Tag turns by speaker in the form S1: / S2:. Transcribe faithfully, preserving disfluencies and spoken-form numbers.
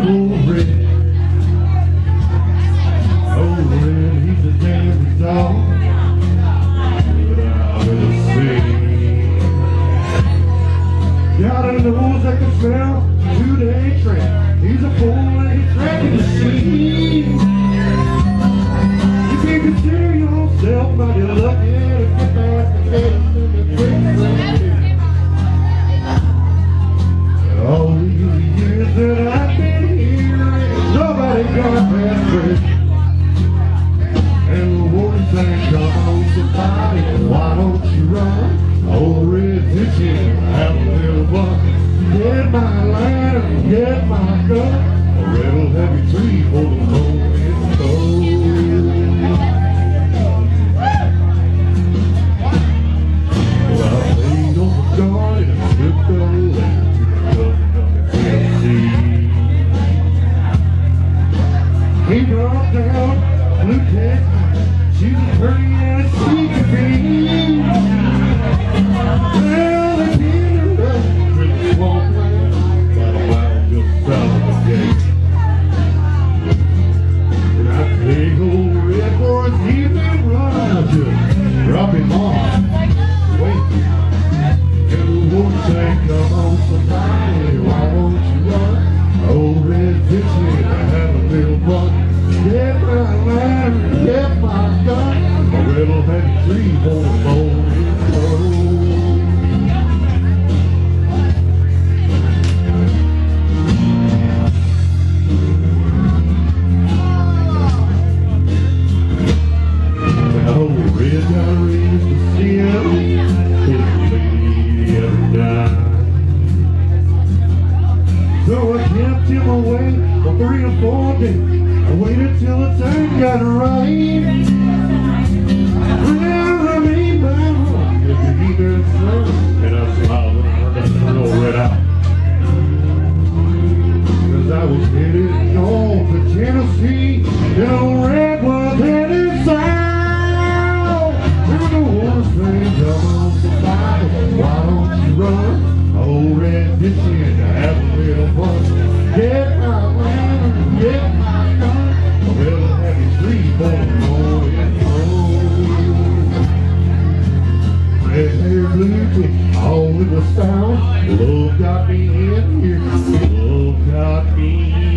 S1: old Red. Old Red, he's a dangerous dog. But out of the sea. Got a nose that can smell two-day track. He's a four-day tracking machine. You can consider yourself mighty lucky to get past the gates in the quicksand. All these years that I've been here, nobody got past bridge. And the warning sign, come on somebody, why don't you run? Old Red pitching, have a little fun. Get my line, get my gun. A red'll have you three for the home in the cold. Well, I laid on the guard and I slipped the land. He brought down Blue Cat. She's as pretty as she could be. Well, they did her up with the swampland, about a mile just south of the gate. And I take old Red Boys, he's been running. I just drop him off. Wait. And the wolf say, come on somebody, why won't you run? Old Red pitching, I have a little fun. Get my ladder, get my gun. A red'll have you three for the bone in the road. Well, old Red got raised to see him. His lady ever died. So I kept him away for three or four days. I waited till the time got right. Well, I made my home with the evening sun, and I smiled when I got the old Red out. Cause I was headed north to Tennessee, and old Red was headed south. And the horse saying, come on somebody, why don't you run? Old Red pitching to have a little fun. Get my land, get my gun. A red'll have you three for the morning home. Red hair, blue tick, all in the style. Love got me in here. Love got me